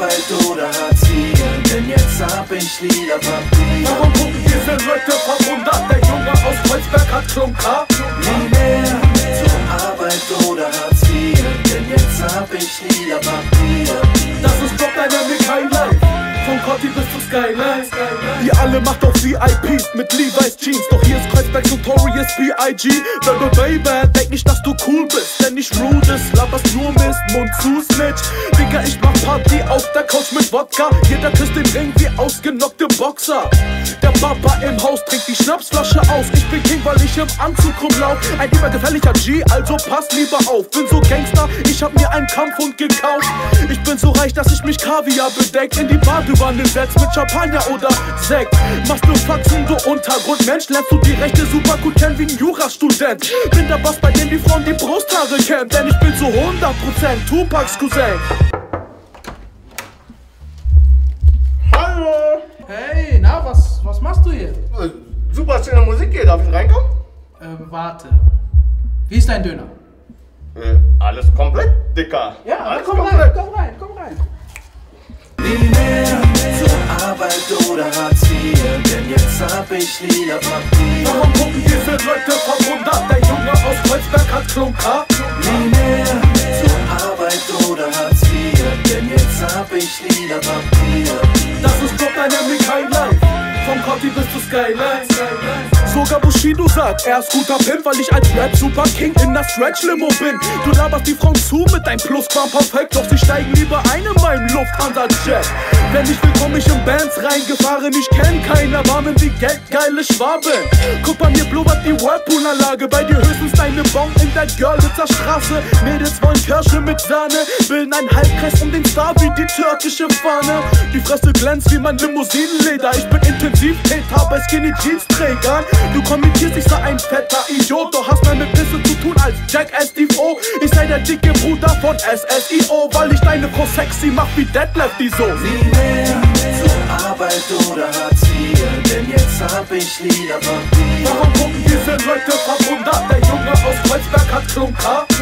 Arbeit oder Hartz IV, denn jetzt hab ich lila Papier. Warum gucken diese Leute verwundert? Der Junge aus Kreuzberg hat Klunker. Nie mehr zur Arbeit oder Hartz IV, denn jetzt hab ich lila Papier. Das ist Block Dynamic Highlight, von Corti bis zu Skyline. Ihr alle macht auf VIPs mit Levi's Jeans, doch hier ist Kreuzbergs Notorious B.I.G. Baby, denk nicht, dass du cool bist, denn ich rude, laberst nur Mist, Mund zu Snitch. Digga, ich mach Party auf der Couch mit Wodka, jeder küsst den Ring wie ausgenockte Boxer. Der Papa im Haus trinkt die Schnapsflasche aus, ich bin King, weil ich im Anzug rumlauf. Ein übergefälliger G, also pass lieber auf. Bin so Gangster, ich hab mir einen Kampfhund gekauft. Ich bin so reich, dass ich mich Kaviar bedeckt, in die Badewanne setz mit Champagner oder Sekt. Machst du Faxen, du Untergrundmensch, lernst du die Rechte super gut kennen wie ein Jurastudent. Bin der Boss, bei dem die Frauen die Brusthaare kämmt, denn ich bin zu 100% Tupacs Cousin. Hallo! Hey, na, was machst du hier? Super schöne Musik hier, darf ich reinkommen? Warte. Wie ist dein Döner? Alles komplett, Dicker. Ja, alles komm komplett. rein, komm rein. Nie mehr zur Arbeit oder Hartz IV, denn jetzt hab ich lila Papier. Warum gucken diese Leute verwundert? Der Junge aus Kreuzberg hat Klunker. Nie mehr zur Arbeit oder Hartz IV, denn jetzt hab ich lila Papier. Das ist Block Dynamic Highlight, von Corti bis zu Skyline. Sogar Bushido sagt, er ist guter Pimp, weil ich als Rap Super King in der Stretch-Limo bin. Du laberst die Frauen zu mit deinem Plusquam perfekt, doch sie steigen lieber ein in meinem Lufthansa-Jet. Wenn ich will, komm ich in Bands reingefahren, ich kenn keiner, warmen wie geldgeile Schwaben. Guck bei mir blubbert die Whirlpool-Anlage, bei dir höchstens deine Bon in der Görlitzer Straße. Mädels wollen Kirsche mit Sahne, bilden einen Halbkreis um den Star wie die türkische Fahne. Die Fresse glänzt wie mein Limousinenleder, ich bin Intensivtäter bei Skinny Jeans Trägern. Du kommentierst, ich sei ein fetter Idiot, doch hast mehr mit Pisse zu tun als Jack SDO. Ich sei der dicke Bruder von SSIO, weil ich deine Frau sexy mach wie Detlef die so. Nie mehr zur Arbeit oder Hartz IV, denn jetzt hab ich lila Papier. Warum gucken diese Leute verwundert? Der Junge aus Kreuzberg hat Klunker.